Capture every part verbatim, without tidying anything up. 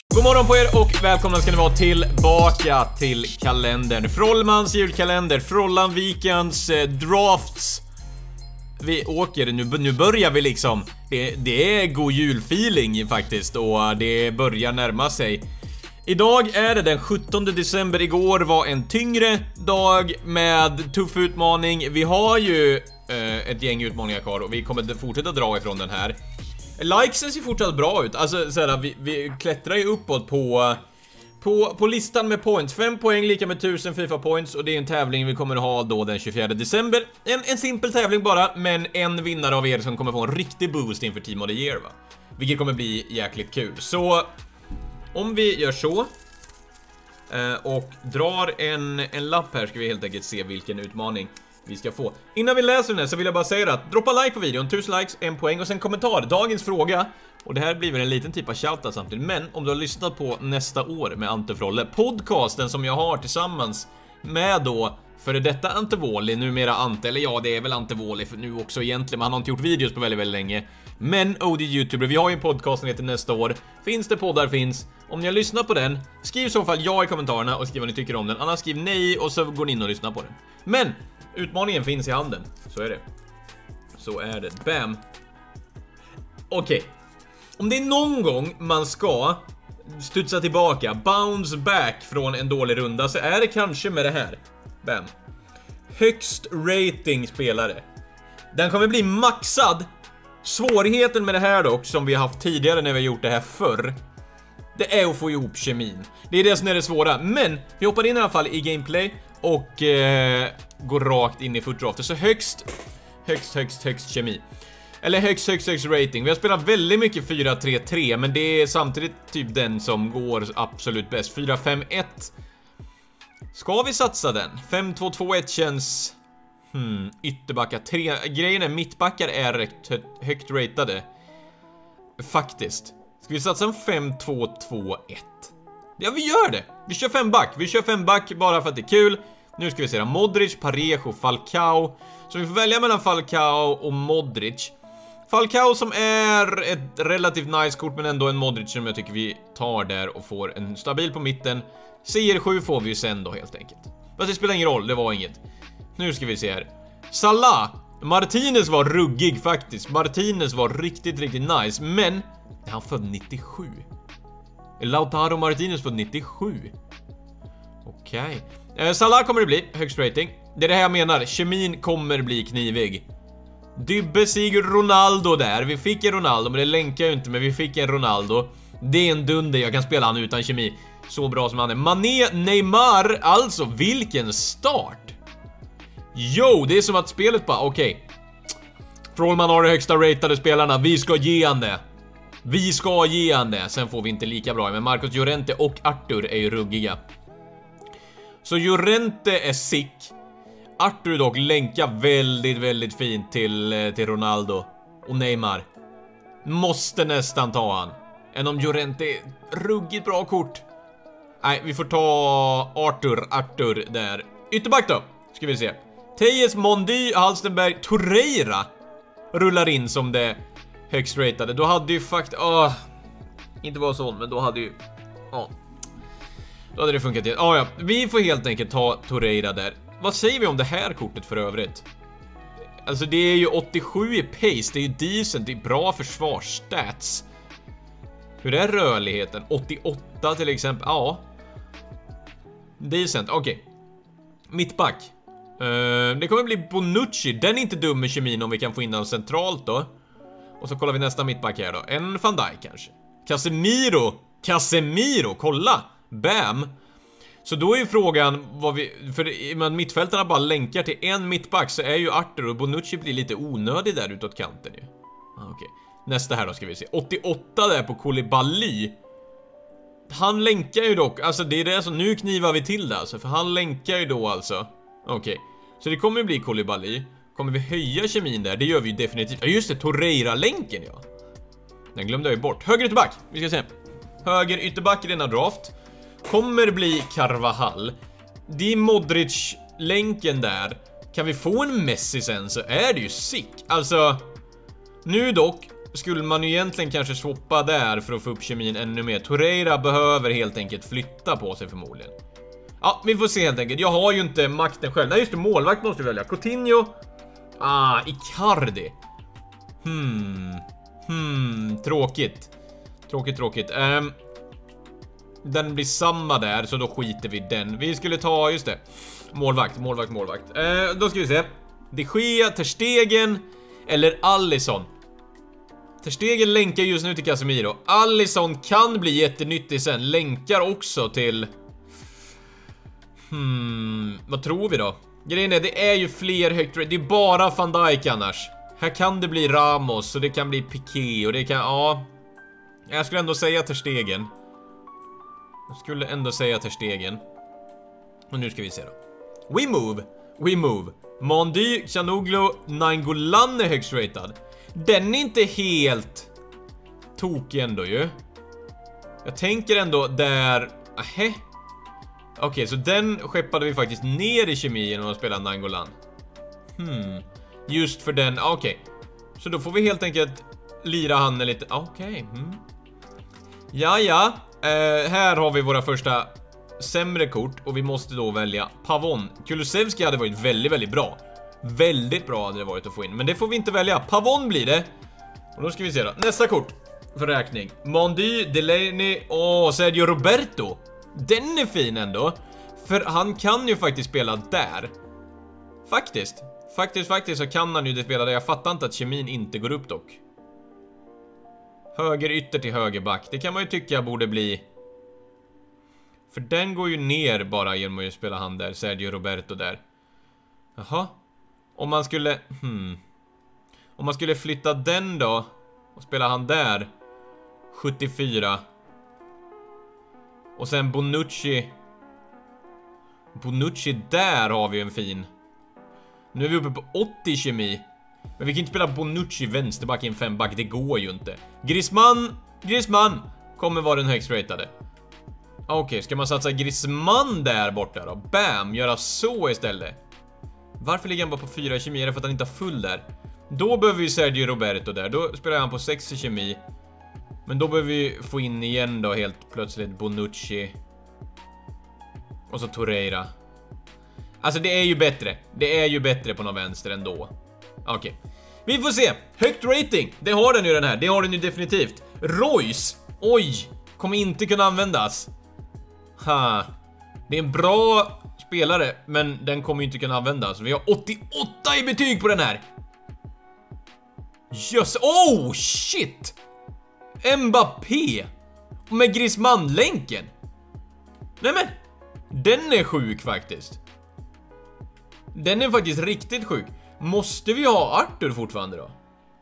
God morgon på er och välkomna ska ni vara tillbaka till kalendern. Frollmans julkalender, Frollanvikens eh, drafts. Vi åker, nu, nu börjar vi liksom. Det, det är god julfeeling faktiskt och det börjar närma sig. Idag är det den sjuttonde december, igår var en tyngre dag med tuff utmaning. Vi har ju eh, ett gäng utmaningar kvar och vi kommer fortsätta dra ifrån den här. Likesen ser fortsatt bra ut. Alltså såhär, vi, vi klättrar ju uppåt på, på, på listan med points. Fem poäng lika med tusen FIFA points. Och det är en tävling vi kommer att ha då den tjugofjärde december. En, en simpel tävling bara, men en vinnare av er som kommer få en riktig boost inför Team of the Year, va? Vilket kommer bli jäkligt kul. Så om vi gör så eh, och drar en, en lapp här, ska vi helt enkelt se vilken utmaning vi ska få. Innan vi läser den här så vill jag bara säga att droppa like på videon, tusen likes, en poäng och sen kommentar, dagens fråga. Och det här blir väl en liten typ av shoutout samtidigt. Men om du har lyssnat på Nästa år med Ante Frolle, podcasten som jag har tillsammans med då före detta Ante Wåhli, numera Ante, eller ja, det är väl Ante Wåhli för nu också egentligen, men han har inte gjort videos på väldigt, väldigt länge. Men O D YouTuber, vi har ju en podcast som heter Nästa år. Finns det poddar finns. Om ni har lyssnat på den, skriv i så fall ja i kommentarerna och skriv vad ni tycker om den. Annars skriv nej och så går ni in och lyssnar på den. Men utmaningen finns i handen, så är det. Så är det, bam. Okej, okay. Om det är någon gång man ska studsa tillbaka, bounce back från en dålig runda, så är det kanske med det här. Bam. Högst rating spelare. Den kommer bli maxad. Svårigheten med det här dock, som vi har haft tidigare när vi har gjort det här förr, det är att få ihop kemin. Det är det som är det svåra. Men vi hoppar in i alla fall i gameplay och eh, går rakt in i footrafter. Så högst, högst, högst, högst kemi. Eller högst, högst, högst rating. Vi har spelat väldigt mycket fyra tre tre, men det är samtidigt typ den som går absolut bäst. fyra fem ett. Ska vi satsa den? fem två två ett känns... Hmm, ytterbackar. Tre... Grejen är, mittbackar är rätt hö högt ratade. Faktiskt. Ska vi satsa en fem två två ett? Ja, vi gör det. Vi kör fem back. Vi kör fem back bara för att det är kul. Nu ska vi se då. Modric, Parejo, Falcao. Så vi får välja mellan Falcao och Modric. Falcao som är ett relativt nice kort, men ändå en Modric som jag tycker vi tar där och får en stabil på mitten. C R sju får vi ju sen då helt enkelt. Fast det spelar ingen roll, det var inget. Nu ska vi se här. Salah. Martinez var ruggig faktiskt. Martinez var riktigt, riktigt nice. Men är han född nittiosju? Lautaro Martinez född nittiosju. Okej. Okay. eh, Salah kommer det bli, högst rating. Det är det här jag menar, kemin kommer bli knivig. Dybbe, Sigurd, Ronaldo där. Vi fick en Ronaldo, men det länkar ju inte. Men vi fick en Ronaldo. Det är en dunder, jag kan spela han utan kemi. Så bra som han är. Mané, Neymar. Alltså, vilken start. Jo, det är som att spelet bara, okej okay. Frollman har de högsta ratade spelarna. Vi ska ge han det. Vi ska ge han det. Sen får vi inte lika bra. Men Marcos Llorente och Arthur är ju ruggiga. Så Llorente är sick. Arthur dock länkar väldigt, väldigt fint till, till Ronaldo och Neymar. Måste nästan ta han. Än om Llorente är ruggigt bra kort. Nej, vi får ta Arthur, Arthur där. Ytterback då, ska vi se. Tejes, Mondy, Halstenberg, Torreira rullar in som det högst ratade. Då hade ju faktiskt... Åh, inte var så, men då hade ju... Åh, då hade det funkat. Ja, ja, vi får helt enkelt ta Torreira där. Vad säger vi om det här kortet för övrigt? Alltså det är ju åttiosju i pace. Det är ju decent, det är bra försvarsstats. Hur är rörligheten? åttioåtta till exempel. Ja. Decent, okej. Okay. Mittback. uh, Det kommer bli Bonucci. Den är inte dum med kemin om vi kan få in den centralt då. Och så kollar vi nästa mittback här då. En Van Dijk kanske. Casemiro. Casemiro, kolla. Bam. Så då är ju frågan vad vi, för man mittfältarna bara länkar till en mittback, så är ju Arthur och Bonucci blir lite onödig där utåt kanten ju. Ah, okej. Okay. Nästa här då ska vi se. åttioåtta där på Koulibaly. Han länkar ju dock, alltså det är det som nu knivar vi till det alltså, för han länkar ju då alltså. Okej. Okay. Så det kommer bli Koulibaly. Kommer vi höja kemin där? Det gör vi ju definitivt. Ja just det, Torreira-länken ja. Den glömde jag ju bort. Höger ytterback, vi ska se. Höger ytterback i denna draft kommer bli Carvajal. Det är Modric-länken där. Kan vi få en Messi sen så är det ju sick. Alltså, nu dock skulle man ju egentligen kanske swappa där för att få upp kemin ännu mer. Torreira behöver helt enkelt flytta på sig förmodligen. Ja, vi får se helt enkelt. Jag har ju inte makten själv. Nej, just det, målvakt måste vi välja. Coutinho. Ah, Icardi. Hmm. Hmm, tråkigt. Tråkigt, tråkigt. Um, den blir samma där, så då skiter vi den. Vi skulle ta, just det. Målvakt, målvakt, målvakt. Uh, då ska vi se. De Gea, Ter Stegen eller Alisson. Ter Stegen länkar just nu till Casemiro. Alisson kan bli jättenyttig sen. Länkar också till... Hmm, vad tror vi då? Grejen är, det är ju fler högt... Det är bara Van Dijk annars. Här kan det bli Ramos och det kan bli Piqué och det kan... Ja... Jag skulle ändå säga Ter Stegen. Jag skulle ändå säga Ter Stegen. Och nu ska vi se då. We move. We move. Mandy, Chanoglu, Nainggolan är högst ratad. Den är inte helt tokig ändå ju. Jag tänker ändå där... Ahä. Okej, okay, så den skeppade vi faktiskt ner i kemi genom att spela Nainggolan. Hmm. Just för den, okej. Okay. Så då får vi helt enkelt lira han lite. Okej. Okay. Hmm. Ja, ja. Uh, här har vi våra första sämre kort och vi måste då välja Pavon. Kulusevski hade varit väldigt, väldigt bra. Väldigt bra hade det varit att få in. Men det får vi inte välja. Pavon blir det. Och då ska vi se då. Nästa kort för räkning. Mandy, Delaney och Sergio Roberto. Den är fin ändå. För han kan ju faktiskt spela där. Faktiskt. Faktiskt, faktiskt så kan han ju det spela där. Jag fattar inte att kemin inte går upp dock. Höger ytter till högerback. Det kan man ju tycka borde bli. För den går ju ner bara genom att spela han där. Sergio Roberto där. Jaha. Om man skulle... Hmm. Om man skulle flytta den då. Och spela han där. sjuttiofyra. Och sen Bonucci. Bonucci där har vi en fin. Nu är vi uppe på åttio kemi. Men vi kan inte spela Bonucci vänsterback i en femback. Det går ju inte. Griezmann. Griezmann kommer vara den högst ratade. Okej, okay, ska man satsa Griezmann där borta då? Bam, göra så istället. Varför ligger han bara på fyra kemi? Är det för att han inte har full där? Då behöver vi Sergio Roberto där. Då spelar han på sex kemi. Men då behöver vi få in igen då helt plötsligt Bonucci. Och så Torreira. Alltså det är ju bättre. Det är ju bättre på någon vänster ändå. Okej. Okay. Vi får se. Högt rating. Det har den ju den här. Det har den ju definitivt. Royce. Oj. Kommer inte kunna användas. Ha. Det är en bra spelare. Men den kommer ju inte kunna användas. Vi har åttioåtta i betyg på den här. Just. Oh shit. Mbappé. Med Griezmann-länken. Nej men. Den är sjuk faktiskt. Den är faktiskt riktigt sjuk. Måste vi ha Arthur fortfarande då?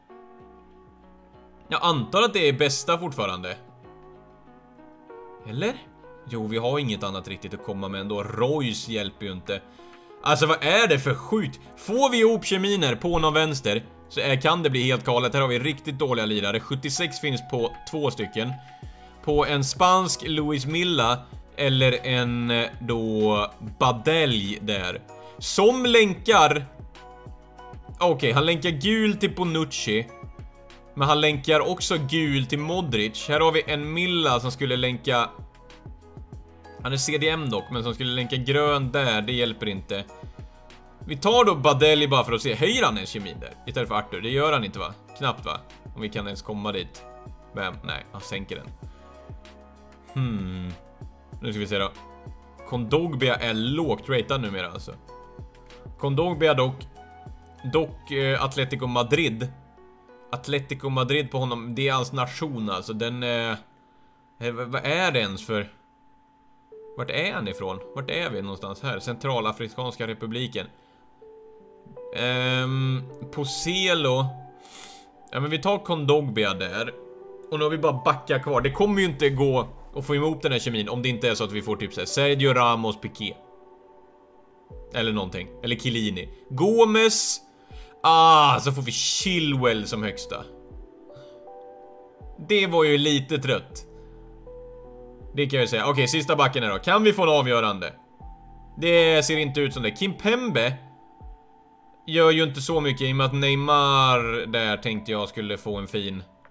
Jag antar att det är bästa fortfarande. Eller? Jo, vi har inget annat riktigt att komma med ändå. Royce hjälper ju inte. Alltså vad är det för sjukt? Får vi ihop keminer på någon vänster så är, kan det bli helt galet. Här har vi riktigt dåliga lirare. sjuttiosex finns på två stycken. På en spansk Luis Milla eller en då Badelj där. Som länkar. Okej, okay, han länkar gul till Bonucci. Men han länkar också gul till Modric. Här har vi en Milla som skulle länka. Han är C D M dock, men som skulle länka grön där. Det hjälper inte. Vi tar då Badelj bara för att se. Höjer han en kemi där istället för Arthur? Det gör han inte va? Knappt va? Om vi kan ens komma dit. Bam, nej, han sänker den. Hmm. Nu ska vi se då. Kondogbia är lågt ratad numera alltså. Kondogbia dock. Dock eh, Atletico Madrid. Atletico Madrid på honom. Det är hans nation alltså. Den eh, eh, vad är det ens för? Vart är han ifrån? Vart är vi någonstans här? Centralafrikanska republiken. Ehm, Poselo. Ja men vi tar Kondogbia där. Och nu har vi bara backa kvar. Det kommer ju inte gå att få emot den här kemin om det inte är så att vi får typ så här Sergio Ramos, Piqué. Eller någonting. Eller Chiellini. Gomes. Ah, så får vi Chilwell som högsta. Det var ju lite trött. Det kan jag säga. Okej, okay, sista backen här då. Kan vi få en avgörande? Det ser inte ut som det. Kimpembe gör ju inte så mycket i och med att Neymar där tänkte jag skulle få en fin.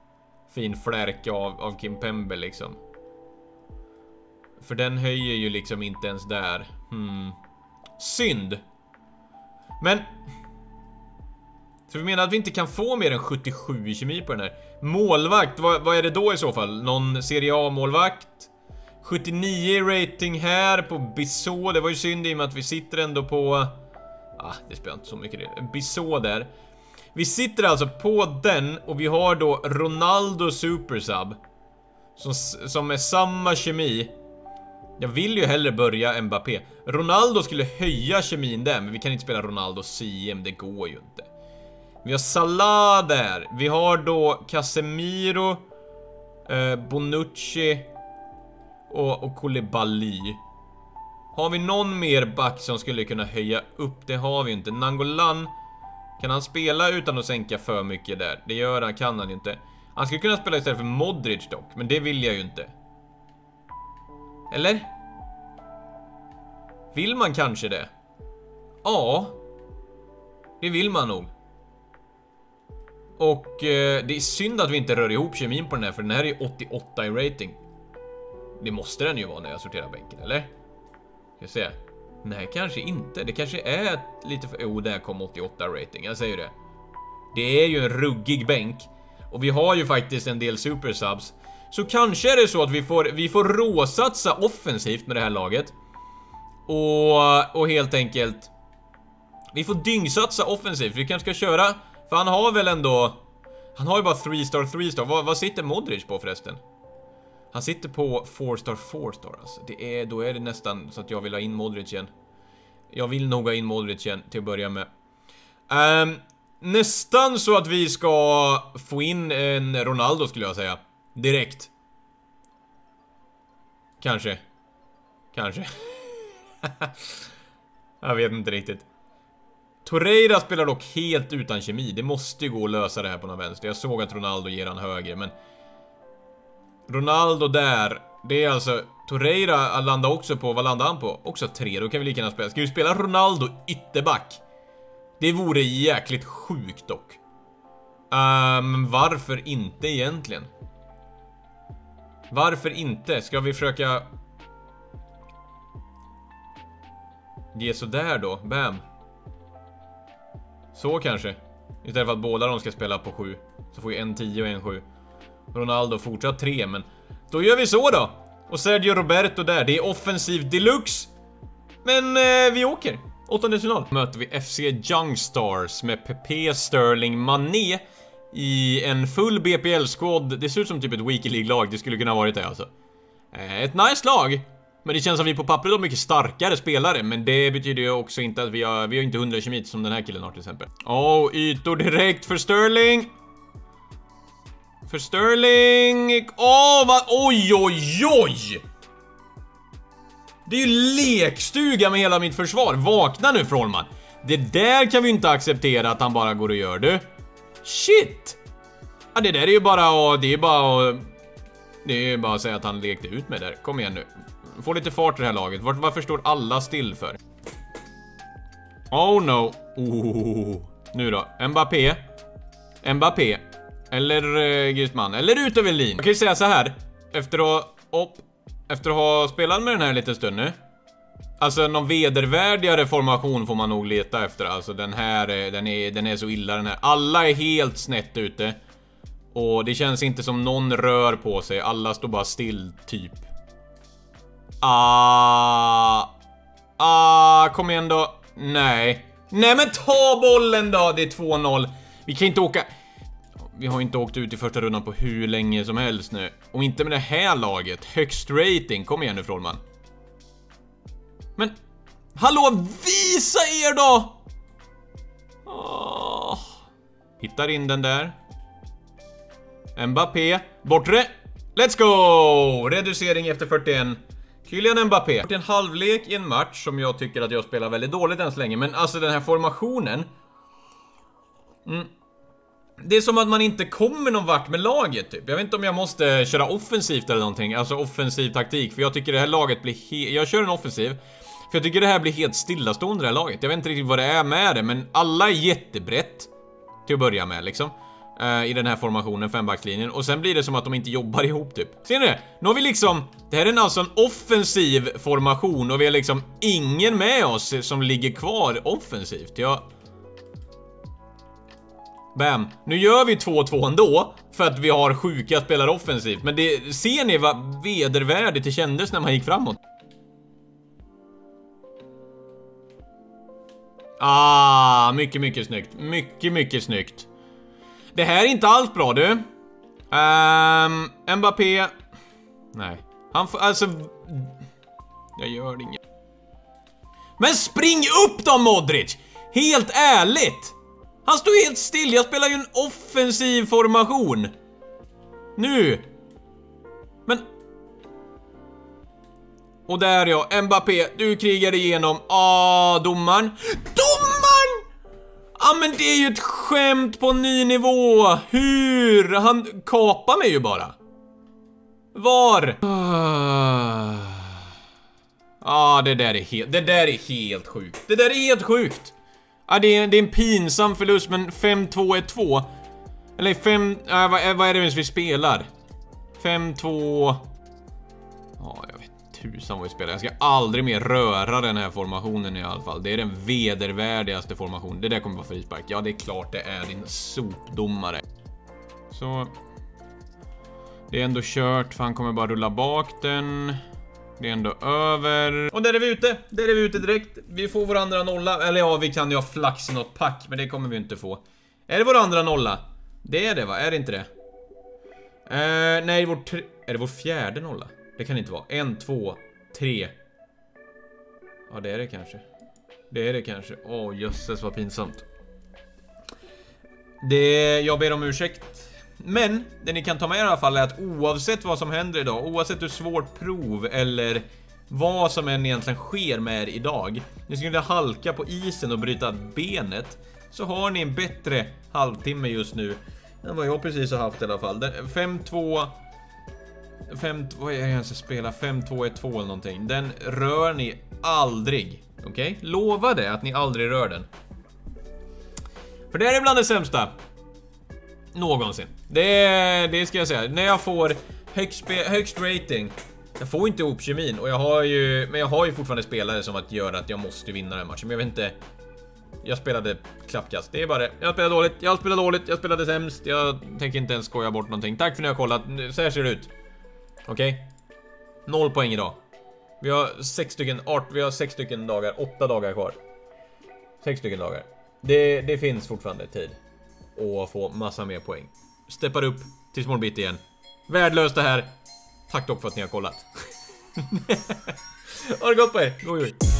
fin flärk av, av Kimpembe liksom. För den höjer ju liksom inte ens där. Hmm. Synd. Men så vi menar att vi inte kan få mer än sjuttiosju i kemi på den här. Målvakt, vad, vad är det då i så fall? Någon Serie A-målvakt? sjuttionio rating här på Bissot. Det var ju synd i och med att vi sitter ändå på... Ah, det spelar inte så mycket det. Bissot där. Vi sitter alltså på den och vi har då Ronaldo Supersub. Som, som är samma kemi. Jag vill ju hellre börja Mbappé. Ronaldo skulle höja kemin där, men vi kan inte spela Ronaldo C M, det går ju inte. Vi har Salah där. Vi har då Casemiro, eh, Bonucci och, och Koulibaly. Har vi någon mer back som skulle kunna höja upp? Det har vi inte. Nangolan, kan han spela utan att sänka för mycket där? Det gör han, kan han ju inte. Han skulle kunna spela istället för Modric dock, men det vill jag ju inte. Eller? Vill man kanske det? Ja. Det vill man nog. Och eh, det är synd att vi inte rör ihop kemin på den här, för den här är åttioåtta i rating. Det måste den ju vara när jag sorterar bänken, eller? Ska jag säga. Nej, kanske inte. Det kanske är lite för... Jo, där kom åttioåtta rating, jag säger det. Det är ju en ruggig bänk. Och vi har ju faktiskt en del supersubs. Så kanske är det så att vi får, vi får råsatsa offensivt med det här laget. Och, och helt enkelt vi får dyngsatsa offensivt. Vi kanske ska köra, för han har väl ändå, han har ju bara tre star, tre star. Vad, vad sitter Modric på förresten? Han sitter på four star, four star alltså. Det är, då är det nästan så att jag vill ha in Modric igen. Jag vill nog ha in Modric igen till att börja med. um, Nästan så att vi ska få in en Ronaldo skulle jag säga. Direkt. Kanske. Kanske. Jag vet inte riktigt. Torreira spelar dock helt utan kemi. Det måste ju gå att lösa det här på någon vänster. Jag såg att Ronaldo ger han höger, men Ronaldo där, det är alltså Torreira landar också på, vad landar han på? Också tre, då kan vi lika gärna spela. Ska vi spela Ronaldo ytterback? Det vore jäkligt sjukt dock. um, Varför inte egentligen? Varför inte? Ska vi försöka ge så där då? Bam. Så kanske. Istället för att båda de ska spela på sju, så får vi en tio och en sju. Ronaldo fortsatt tre, men då gör vi så då. Och Sergio Roberto där, det är offensiv deluxe. Men eh, vi åker. Åttonde final möter vi F C Young Stars med Pepe, Sterling, Mané i en full B P L-squad. Det ser ut som typ ett Weekly League-lag. Det skulle kunna ha varit det alltså. eh, Ett nice lag. Men det känns som att vi på pappret har mycket starkare spelare. Men det betyder ju också inte att vi har, vi har inte hundra kemit som den här killen har till exempel. Åh, oh, ytor direkt för Sterling. För Sterling. Åh, oh, vad, oj, oj, oj. Det är ju lekstuga med hela mitt försvar. Vakna nu, Frollman. Det där kan vi inte acceptera att han bara går och gör, du. Shit. Ja, det där är ju bara, det är bara, det är bara att säga att han lekte ut med där. Kom igen nu. Få lite fart i det här laget. Var, varför står alla still för? Oh no. Oh. Nu då. Mbappé. Mbappé. Eller eh, Griezmann. Eller ut över linjen. Jag kan ju säga så här. Efter att, upp, efter att ha spelat med den här lite stund nu. Alltså någon vedervärdigare formation får man nog leta efter. Alltså den här, den är, den är så illa den här. Alla är helt snett ute. Och det känns inte som någon rör på sig. Alla står bara still typ. Ah, ah, kom igen då. Nej. Nej men ta bollen då. Det är två noll. Vi kan inte åka. Vi har inte åkt ut i första rundan på hur länge som helst nu. Och inte med det här laget. Högst rating. Kom igen nu, Frollman. Men hallå, visa er då. Oh. Hittar in den där. Mbappé, bortre. Let's go. Reducering efter fyrtioen. Kylian Mbappé. En halvlek i en match som jag tycker att jag spelar väldigt dåligt än så länge. Men alltså den här formationen. Mm. Det är som att man inte kommer någon vart med laget typ. Jag vet inte om jag måste köra offensivt eller någonting. Alltså offensiv taktik. För jag tycker det här laget blir he- Jag kör en offensiv. För jag tycker det här blir helt stillastående det här laget. Jag vet inte riktigt vad det är med det. Men alla är jättebrett till att börja med liksom. uh, i den här formationen, fembackslinjen. Och sen blir det som att de inte jobbar ihop typ. Ser ni det? Nu har vi liksom, det här är alltså en offensiv formation och vi har liksom ingen med oss som ligger kvar offensivt. Jag... Bam. Nu gör vi två två ändå för att vi har sjuka spelare offensivt. Men det, ser ni vad vedervärdigt det kändes när man gick framåt? Ah, mycket, mycket snyggt. Mycket, mycket snyggt. Det här är inte alls bra, du. Um, Mbappé. Nej. Han får, alltså... Jag gör det inget. Men spring upp då, Modric! Helt ärligt! Han står helt still, jag spelar ju en offensiv formation. Nu. Men... Och där ja, Mbappé, du krigar igenom. Ah, domaren. Domaren! Ja, ah, men det är ju ett skämt på ny nivå. Hur? Han kapar mig ju bara. Var? Ja, ah, det där är helt, det där är helt sjukt. Det där är helt sjukt. Ja, det är, det är en pinsam förlust, men fem två ett två. Eller fem, äh, vad, vad är det ens vi spelar? fem två... Ja, jag vet tusan vad vi spelar. Jag ska aldrig mer röra den här formationen i alla fall. Det är den vedervärdigaste formationen. Det där kommer vara frispark. Ja, det är klart det är din sopdomare. Så... Det är ändå kört, för han kommer bara rulla bak den. Det är ändå över. Och där är vi ute, där är vi ute direkt. Vi får vår andra nolla. Eller ja, vi kan ju ha flax i något pack, men det kommer vi inte få. Är det vår andra nolla? Det är det, va? Är det inte det? Uh, nej, vår tre... Är det vår fjärde nolla? Det kan inte vara. En, två, tre. Ja, det är det kanske. Det är det kanske. Åh, oh, jösses vad pinsamt. Det... Jag ber om ursäkt. Men det ni kan ta med i alla fall är att oavsett vad som händer idag, oavsett hur svårt prov eller vad som än egentligen sker med er idag, ni skulle halka på isen och bryta benet, så har ni en bättre halvtimme just nu än vad jag precis har haft i alla fall. fem två fem, vad är det jag ska spela? fem två ett två eller någonting. Den rör ni aldrig. Okej? Okay? Lova det att ni aldrig rör den. För det är bland det sämsta någonsin. Det, det ska jag säga. När jag får högst, högst rating. Jag får inte ihop kemin. Och jag har ju, men jag har ju fortfarande spelare som att göra att jag måste vinna den matchen. Men jag vet inte. Jag spelade klappkast. Det är bara det. Jag spelade dåligt. Jag spelade dåligt. Jag spelade sämst. Jag tänker inte ens skoja bort någonting. Tack för att ni har kollat. Så här ser det ut. Okej. Okay. Noll poäng idag. Vi har sex stycken art, vi har sex stycken dagar, åtta dagar kvar. Sex stycken dagar. Det, det finns fortfarande tid och få massa mer poäng. Steppar upp till small bit igen. Värdelöst det här. Tack dock för att ni har kollat. Ha det gott på er. God jul.